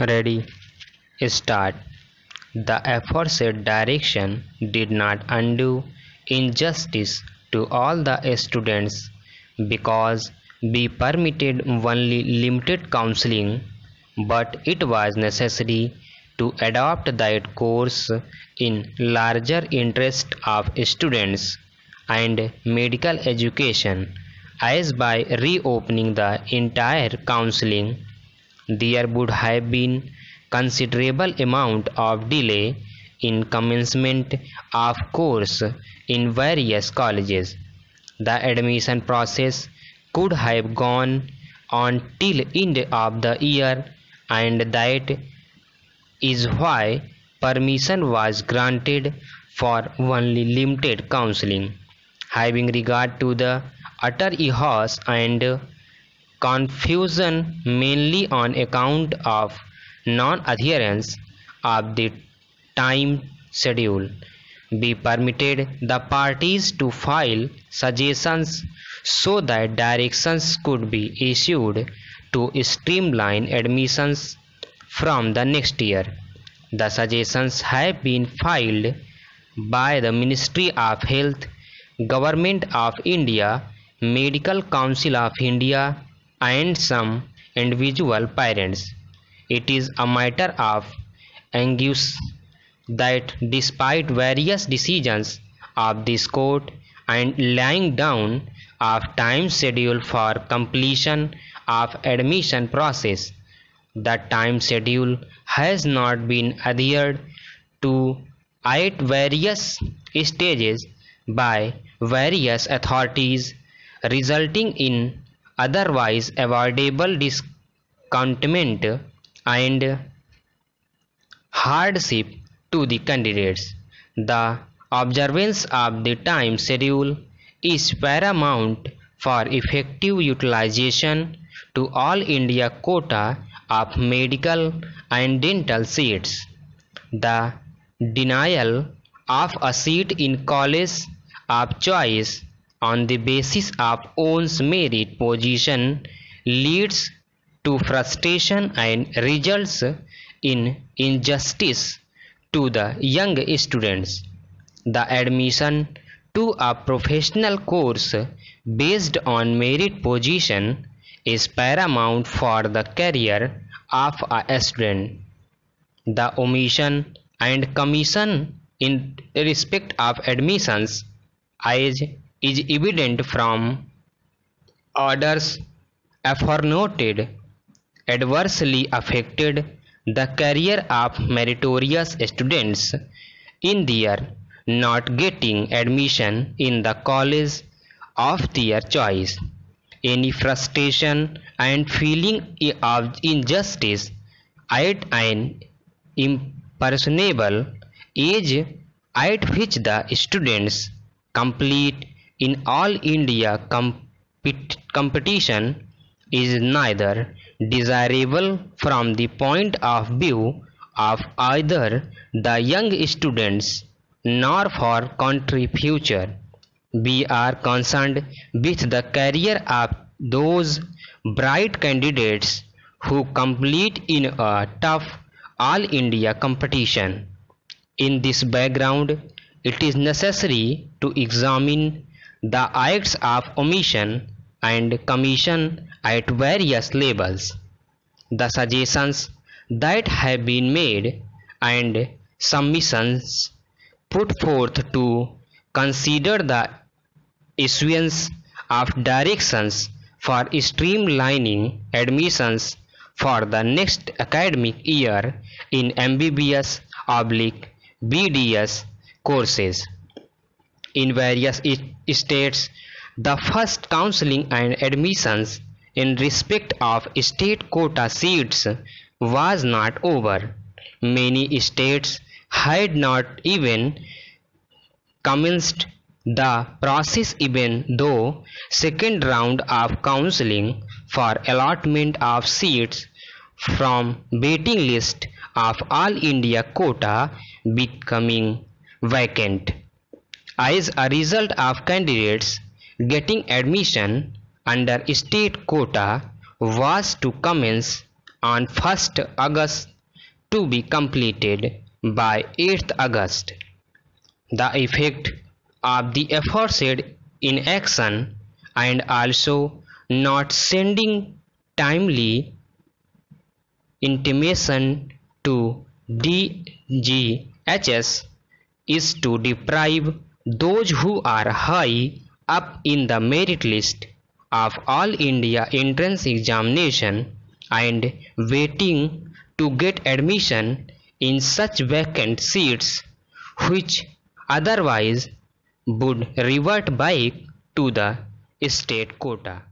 Ready, start. The aforesaid direction did not undo injustice to all the students because we permitted only limited counseling, but it was necessary to adopt that course in larger interest of students and medical education, as by reopening the entire counseling there would have been considerable amount of delay in commencement of course in various colleges. The admission process could have gone on till end of the year, and that is why permission was granted for only limited counseling. Having regard to the utter chaos and confusion mainly on account of non-adherence of the time schedule, we permitted the parties to file suggestions so that directions could be issued to streamline admissions from the next year. The suggestions have been filed by the Ministry of Health, Government of India, Medical Council of India, and some individual parents. It is a matter of anguish that despite various decisions of this court and laying down of time schedule for completion of admission process, the time schedule has not been adhered to at various stages by various authorities, resulting in otherwise avoidable discontentment and hardship to the candidates. The observance of the time schedule is paramount for effective utilization to all India quota of medical and dental seats. The denial of a seat in college of choice on the basis of one's merit position leads to frustration and results in injustice to the young students. The admission to a professional course based on merit position is paramount for the career of a student. The omission and commission in respect of admissions as is evident from orders aforenoted adversely affected the career of meritorious students in their not getting admission in the college of their choice. Any frustration and feeling of injustice at an impersonable age at which the students complete in all India competition is neither desirable from the point of view of either the young students nor for country future. We are concerned with the career of those bright candidates who compete in a tough all India competition. In this background, it is necessary to examine the acts of omission and commission at various levels. The suggestions that have been made and submissions put forth to consider the issuance of directions for streamlining admissions for the next academic year in MBBS/BDS courses in various states. The first counseling and admissions in respect of state quota seats was not over. Many states had not even commenced the process, even though second round of counseling for allotment of seats from waiting list of all India quota becoming vacant. As a result of candidates getting admission under state quota was to commence on 1st August to be completed by 8th August. The effect of the aforesaid inaction and also not sending timely intimation to DGHS is to deprive those who are high up in the merit list of all India entrance examination and waiting to get admission in such vacant seats which otherwise would revert back to the state quota.